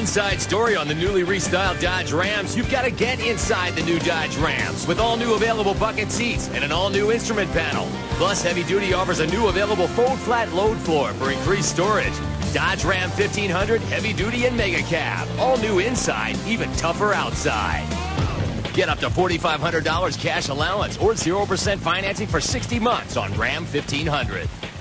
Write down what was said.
inside story on the newly restyled Dodge Rams, you've got to get inside the new Dodge Rams with all new available bucket seats and an all new instrument panel. Plus, Heavy Duty offers a new available fold flat load floor for increased storage. Dodge Ram 1500 Heavy Duty and Mega Cab. All new inside, even tougher outside. Get up to $4,500 cash allowance or 0% financing for 60 months on Ram 1500.